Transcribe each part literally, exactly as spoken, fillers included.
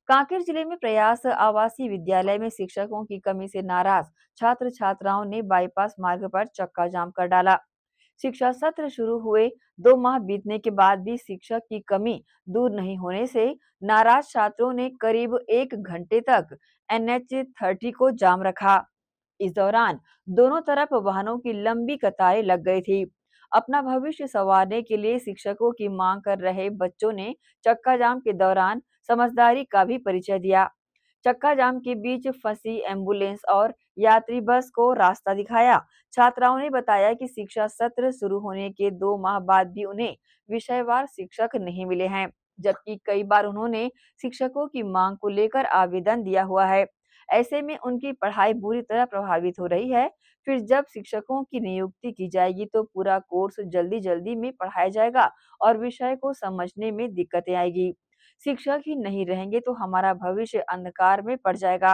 कांकेर जिले में प्रयास आवासीय विद्यालय में शिक्षकों की कमी से नाराज छात्र छात्राओं ने बाईपास मार्ग पर चक्का जाम कर डाला। शिक्षा सत्र शुरू हुए दो माह बीतने के बाद भी शिक्षक की कमी दूर नहीं होने से नाराज छात्रों ने करीब एक घंटे तक एन एच तीस को जाम रखा। इस दौरान दोनों तरफ वाहनों की लंबी कतारें लग गई थी। अपना भविष्य संवारने के लिए शिक्षकों की मांग कर रहे बच्चों ने चक्का जाम के दौरान समझदारी का भी परिचय दिया। चक्का जाम के बीच फंसी एम्बुलेंस और यात्री बस को रास्ता दिखाया। छात्राओं ने बताया कि शिक्षा सत्र शुरू होने के दो माह बाद भी उन्हें विषयवार शिक्षक नहीं मिले हैं, जबकि कई बार उन्होंने शिक्षकों की मांग को लेकर आवेदन दिया हुआ है। ऐसे में उनकी पढ़ाई बुरी तरह प्रभावित हो रही है। फिर जब शिक्षकों की नियुक्ति की जाएगी तो पूरा कोर्स जल्दी जल्दी में पढ़ाया जाएगा और विषय को समझने में दिक्कतें आएगी। शिक्षक ही नहीं रहेंगे तो हमारा भविष्य अंधकार में पड़ जाएगा।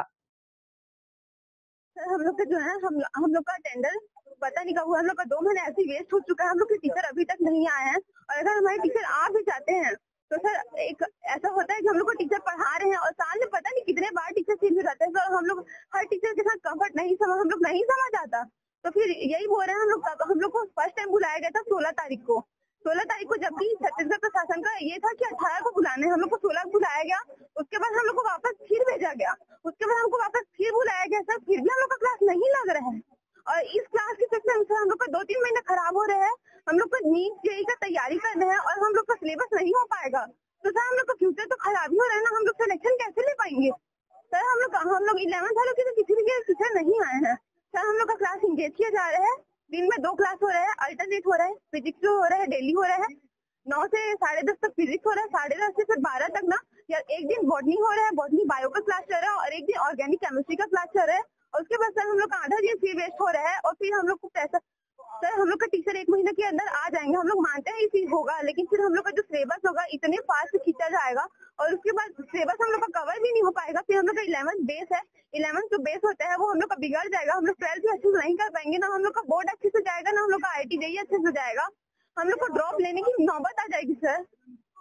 सर हम लोग का जो है हम हम लोग का टेंडर पता नहीं कब हुआ, हम लोग का दो महीने ऐसे ही वेस्ट हो चुका है। हम लोग के टीचर अभी तक नहीं आए हैं और अगर हमारे टीचर आ भी जाते हैं तो सर एक ऐसा होता है कि हम लोग को टीचर पढ़ा रहे हैं और साल में पता नहीं कितने बार टीचर चेंज हो जाते हैं। सर हम लोग हर टीचर के साथ कंफर्ट नहीं समझ हम लोग नहीं समझ आता, तो फिर यही बोल रहे हैं हम लोग हम लोग को फर्स्ट टाइम बुलाया गया था सोलह तारीख को सोलह तारीख को जबकि छत्तीसगढ़ प्रशासन का ये था कि अठारह को बुलाने, हम लोग को सोलह को बुलाया गया। उसके बाद हम लोग को वापस फिर भेजा गया, उसके बाद हमको वापस फिर बुलाया गया। सर फिर भी हम लोग का क्लास नहीं लग रहा है और इस क्लास के चक्कर में हम लोग का दो तीन महीने खराब हो रहे हैं। हम लोग को नीट जेई का तैयारी करना है और हम लोग का सिलेबस नहीं हो पाएगा, तो सर हम लोग का फ्यूचर तो खराब ही हो रहा है ना। हम लोग सिलेक्शन कैसे ले पाएंगे? सर हम लोग हम लोग इलेवन वालों के तो किसी भी टीचर नहीं आए हैं। सर हम लोग का क्लास इंगेज किया जा रहा है, दिन में दो क्लास हो रहा है, अल्टरनेट हो रहा है, फिजिक्स हो रहा है, डेली हो रहा है, नौ से साढ़े दस तक फिजिक्स हो रहा है, साढ़े दस से फिर बारह तक ना या एक दिन बॉटनी हो रहा है, बॉटनी बायो का क्लास चल रहा है और एक दिन ऑर्गेनिक केमिस्ट्री का क्लास चल रहा है। और उसके बाद सर हम लोग का आधा दिन फिर वेस्ट हो रहा है और फिर हम लोग को पैसा सर हम लोग का टीचर एक महीने के अंदर आ जाएंगे, हम लोग मानते हैं ये चीज होगा, लेकिन फिर हम लोग का जो सिलेबस होगा इतने फास्ट खींचा जाएगा और उसके बाद सिलेबस हम लोग का कवर भी नहीं हो पाएगा। फिर हम लोग का इलेवन बेस है, इलेवन जो बेस होता है वो हम लोग का बिगड़ जाएगा, हम लोग ट्वेल्थ भी अच्छे से नहीं कर पाएंगे, ना हम लोग का बोर्ड अच्छे से जाएगा, ना हम लोग का आई आई टी जेई अच्छे से जाएगा, हम लोग को ड्रॉप लेने की नौबत आ जाएगी सर।